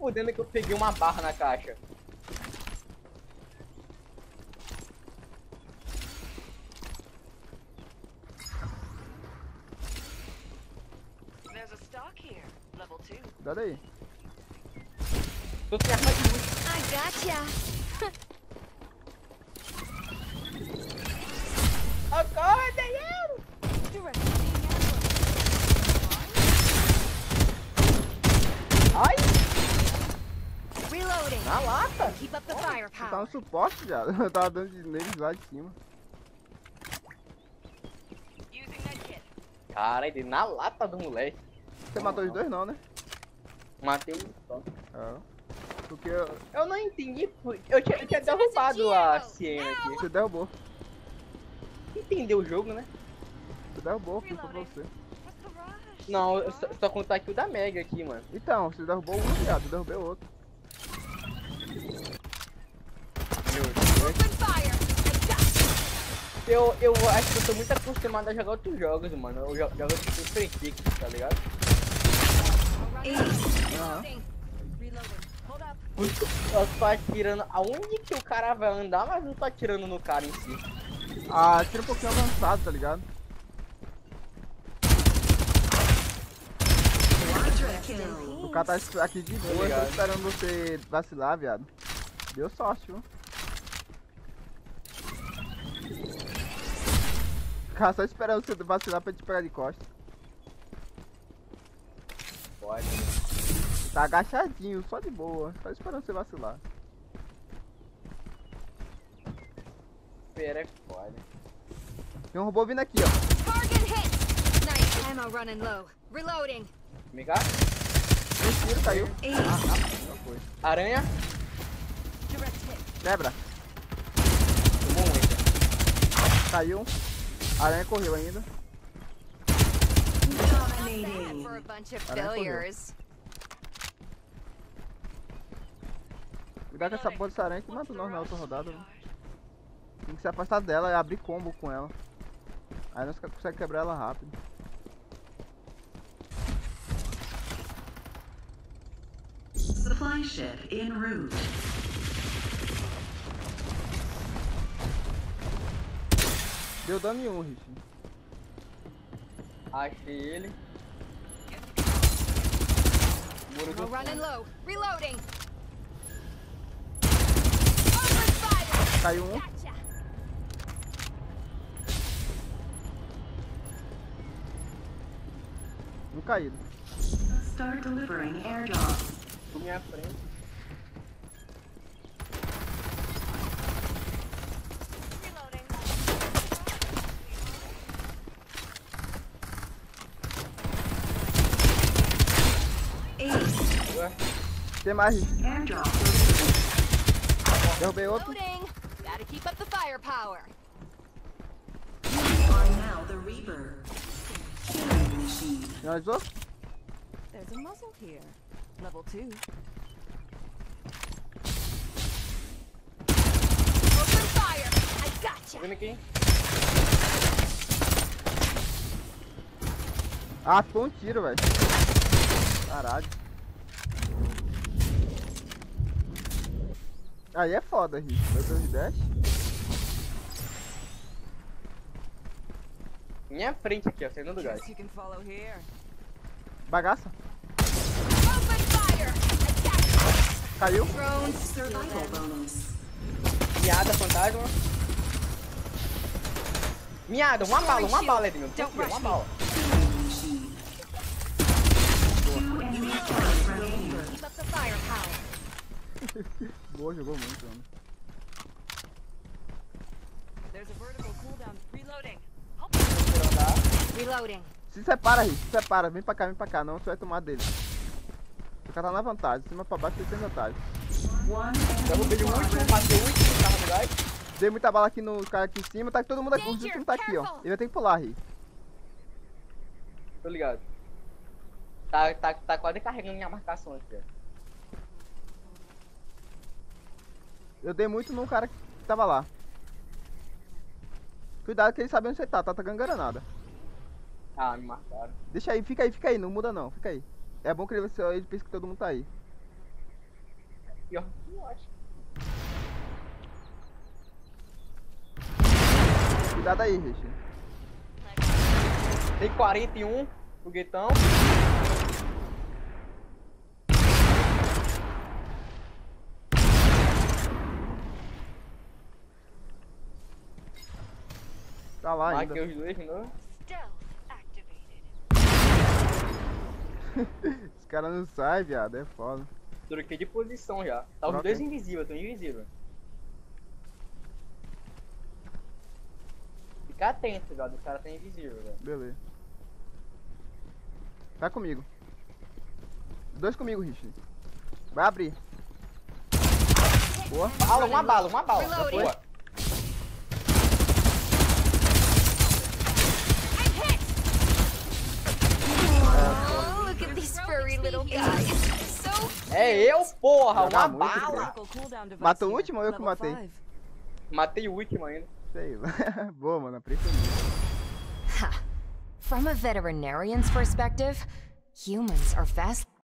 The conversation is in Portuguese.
fudendo que eu peguei uma barra na caixa. Cuidado aí. Tô sem arma de luz. I gotcha. Acorda, eu! Ai! Reloading. Na lata! Keep up the Tá firepower. no suporte, viado. Eu tava dando neles lá de cima. Caralho, ele na lata do moleque. Você matou os dois não, né? Matei um só. É. Porque eu- Eu não entendi porque eu tinha derrubado a Siena aqui. você derrubou. Entendeu o jogo, né? Você derrubou, fica pra você. Não, eu só contar aqui o da Mega aqui, mano. Então, você derrubou um, viado. Eu derrubei o outro. Open fire. I gotcha. Eu acho que eu tô muito acostumado a jogar outros jogos, mano. Eu jogo tipo Free Kick, tá ligado? Reloading. Reloading. Hold up. Eu tô atirando aonde que o cara vai andar, mas não tô atirando no cara em si. Ah, tira um pouquinho avançado, tá ligado? O cara tá aqui de boa, ligado. tô esperando você vacilar, viado. Deu sorte, viu? O cara só esperando você vacilar pra te pegar de costas. Pode. Tá agachadinho, só de boa. Só esperando você vacilar. Pera é foda. Tem um robô vindo aqui, ó. Target hit. Nice. Ammo running low. Reloading. Me cá? Um tiro, caiu. Já foi. Aranha. Direct hit. Quebra. Tomou um ainda. Caiu. Aranha correu ainda. Bad for a bunch of Aranha correu. failures. Cuidado com essa porra dessa aranha que matou nós na outra rodada. Né? Tem que se afastar dela e abrir combo com ela. Aí nós consegue quebrar ela rápido. Supply ship en route. Deu dano em um, Rich. Achei ele. Muro do Ammo fundo. running low. Reloading. Open fire. Caiu um. Gotcha. Um caído. Start delivering airdrop. Na minha frente. Reloading. Ace. Ué, Tem mais, Rich. Airdrop. Derrubei outro. Loading. Gotta keep up the firepower. You are now the Reaper. Killing machine. Finalizou? There's a muzzle here. Level 2. Open fire. I gotcha. vindo aqui. Ah, foi um tiro, velho. Caralho. Aí é foda, Rich. Meu Deus de dash. Minha frente aqui, ó, saindo do gás. Guess you can follow here. Bagaça. Open fire. I gotcha. Caiu. Drones. Survival bonus. Miada, fantasma. Miada, uma bala, Edmil. Tem Don't aqui, rush uma me. bala. Killing machine. 2 enemy turrets remaining. Keep up the firepower. Boa, jogou muito, mano. There's a vertical cooldown. Reloading. Reloading. Se separa, Rich. Se separa. Vem pra cá, não. Você vai tomar dele. O cara tá na vantagem. De cima pra baixo, você tem vantagem. One Derrubei enemy o último, squad matei o último, tava no gás. Dei muita bala aqui no cara aqui em cima. Tá todo mundo aqui. Os últimos tá aqui, ó. Ele vai ter que pular, Rich. Tô ligado. Tá quase carregando minha marcação aqui, ó. Eu dei muito no cara que tava lá. Cuidado que ele sabe onde você tá atacando granada. Ah, me marcaram. Deixa aí, fica aí, não muda não, fica aí. É bom que ele pensa que todo mundo tá aí. Pior que eu acho. Cuidado aí, Rich. Tem 41, foguetão. Tá lá ainda. Marquei os dois de novo. Os caras não saem, viado. É foda. Troquei de posição já. Tá os Troquei. dois invisíveis, tô invisível. Fica atento, velho. O cara tá invisível, velho. Beleza. Vai comigo. Dois comigo, Rich. Vai abrir. Boa. Bala, uma bala, uma bala. Reloading. Boa. Oh, look at these furry little guys. So É eu, porra, Jogar uma muito, bala. Critical cooldown device Matou o here. último ou eu que Level matei? 5. Matei o último ainda. Sei lá. Boa, mano. Aprendi. From a veterinarian's perspective, humans are fast